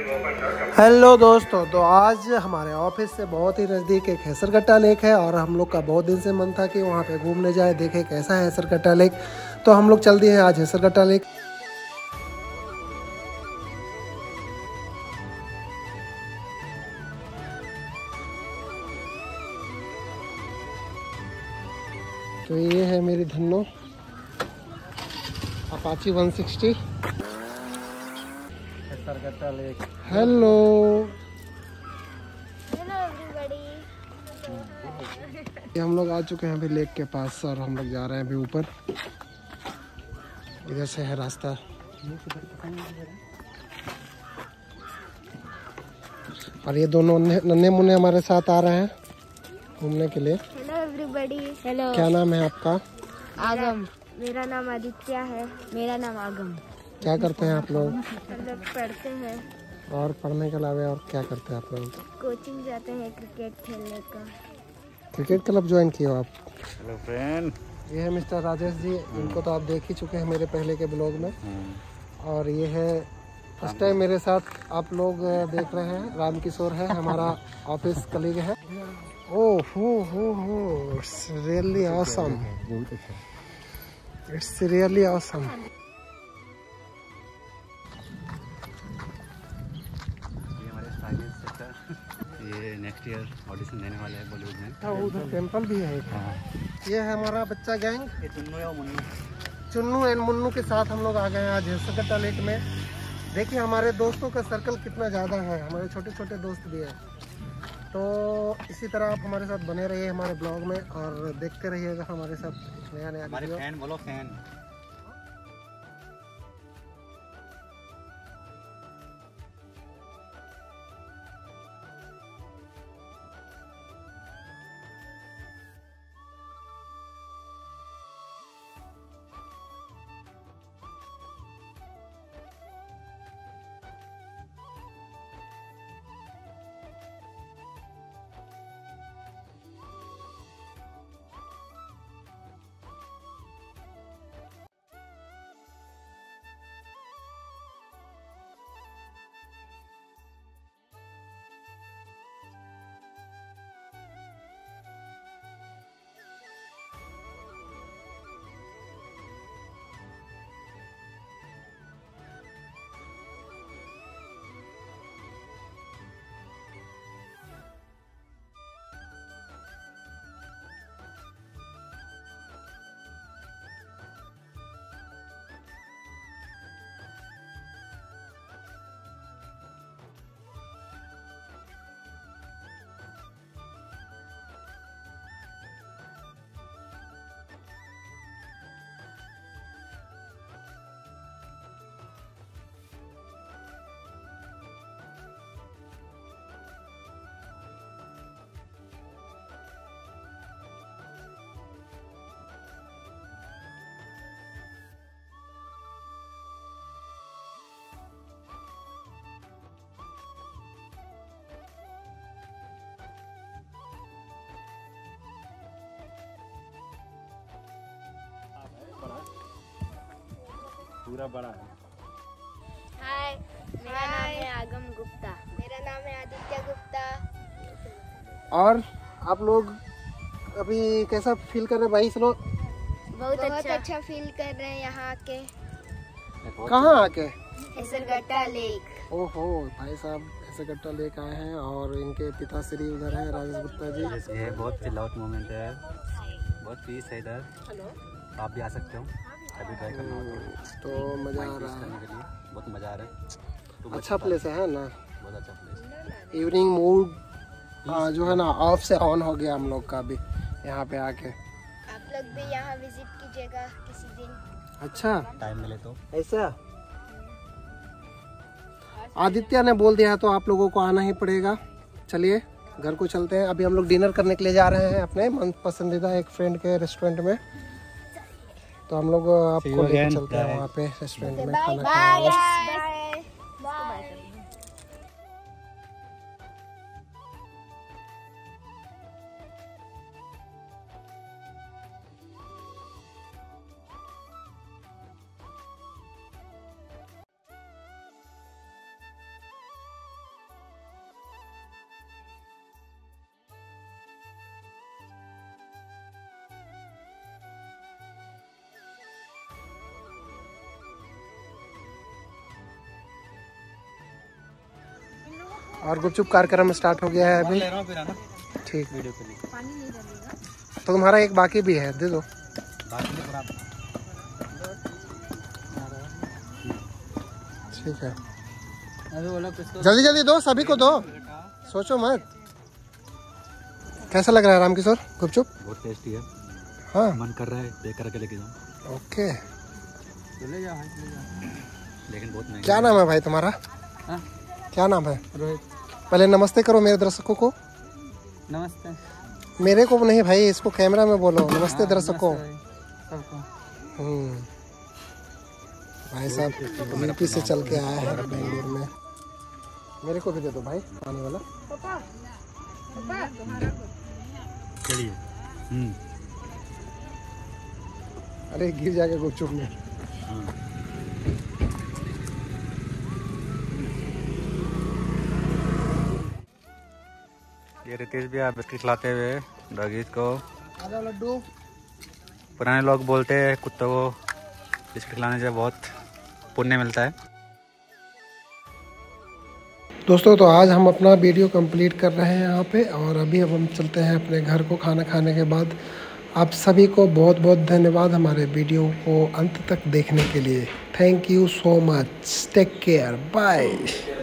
Hello दोस्तों, तो आज हमारे ऑफिस से बहुत ही नज़दीक एक हैसरगट्टा लेक है और हम लोग का बहुत दिन से मन था कि वहाँ पे घूमने जाए, देखें कैसा है हैसरगट्टा लेक। तो हम लोग चल दिए हैं आज हैसरगट्टा लेक। तो ये है मेरी Dhanno Apache 160 Hesaraghatta lake. Hello हम लोग आ चुके हैं अभी लेक के पास और हम लोग जा रहे हैं अभी ऊपर। इधर से है रास्ता। और ये दोनों नन्हे मुन्ने हमारे साथ आ रहे हैं घूमने के लिए। Hello everybody. हेलो, क्या नाम है आपका? आगम। मेरा नाम आदित्य है। मेरा नाम आगम। क्या करते हैं आप लोग? हम लोग पढ़ते हैं। और पढ़ने के अलावा और क्या करते हैं आप लोग? कोचिंग जाते हैं क्रिकेट खेलने का। क्रिकेट क्लब ज्वाइन किए हो आप? Hello friend. ये है मिस्टर राजेश जी, इनको तो आप देख ही चुके हैं मेरे पहले के ब्लॉग में। और ये है फर्स्ट टाइम मेरे साथ आप लोग देख रहे हैं, राम किशोर है, हमारा ऑफिस कलीग है। ओह हो, it's really awesome, it's really awesome. ये नेक्स्ट ईयर ऑडिशन देने वाले हैं बॉलीवुड में। हाँ, उधर टेम्पल भी है। हाँ। ये है हमारा बच्चा गैंग, ये चुन्नू या मुन्नू। चुन्नू एंड मुन्नू के साथ हम लोग आ गए हैं आज हैसरगट्टा लेक में। देखिए हमारे दोस्तों का सर्कल कितना ज़्यादा है, हमारे छोटे छोटे दोस्त भी हैं। तो इसी तरह आप हमारे साथ बने रहिए हमारे ब्लॉग में और देखते रहिएगा हमारे साथ नया नया हमारे वीडियो। फैन बोलो, फैन। पूरा बड़ा है। हाय, मेरा नाम है आगम गुप्ता। मेरा नाम है आदित्य गुप्ता। और आप लोग अभी कैसा फील कर रहे हैं भाई सुनो? बहुत अच्छा फील कर रहे हैं यहाँ आके। कहाँ आके? हैसरगट्टा लेक। ओहो भाई साहब हैसरगट्टा लेक आए हैं और इनके पिताश्री उधर हैं, राजेश गुप्ता जी। ये बहुत चिल आउट मोमेंट है, बहुत पीस है इधर। आप भी आ सकते हो, अभी ट्राई करना हो तो मज़ा आ रहा करने है, के लिए बहुत मज़ा आ रहा है। अच्छा प्लेस है ना? बहुत अच्छा प्लेस। इवनिंग मूड जो है ना ऑफ से ऑन हो गया हम लोग का भी यहाँ पे आके। आप लोग भी यहाँ विजिट कीजिएगा किसी दिन। अच्छा टाइम मिले तो। ऐसा आदित्य ने बोल दिया तो आप लोगों को आना ही पड़ेगा। चलिए घर को चलते हैं, अभी हम लोग डिनर करने के लिए जा रहे हैं अपने मन पसंदीदा एक फ्रेंड के रेस्टोरेंट में। तो हम लोग आपको लेकर चलते हैं वहाँ पे रेस्टोरेंट में खाना खाने। और गुपचुप कार्यक्रम स्टार्ट हो गया है अभी। ठीक, वीडियो के लिए तो तुम्हारा एक बाकी भी है, दे दो। ठीक है, जल्दी जल्दी दो, सभी को दो, सोचो मत। कैसा लग रहा है रामकिशोर गुपचुप? बहुत टेस्टी है। हाँ, मन कर रहा है देख करके लेके जाऊँ। ओके। चले जाओ, लेकिन बहुत महंगा। क्या नाम है भाई तुम्हारा? हाँ? क्या नाम है? रोहित। पहले नमस्ते करो मेरे दर्शकों को। नमस्ते। मेरे को नहीं भाई, इसको कैमरा में बोलो। नमस्ते दर्शकों। भाई साहब यूपी से चल के आया है बेंगलुरु में। मेरे को भी दे दो भाई पानी वाला। चलिए। अरे गिर जाएगा गुपचुप में। ये रितेश भी आप बिस्किट खिलाते हुए डॉगीज को। आधा लड्डू। पुराने लोग बोलते हैं कुत्तों को बिस्किट खिलाने से बहुत पुण्य मिलता है। दोस्तों, तो आज हम अपना वीडियो कंप्लीट कर रहे हैं यहाँ पे, और अभी अब हम चलते हैं अपने घर को खाना खाने के बाद। आप सभी को बहुत बहुत धन्यवाद हमारे वीडियो को अंत तक देखने के लिए। Thank you so much. Take care, bye.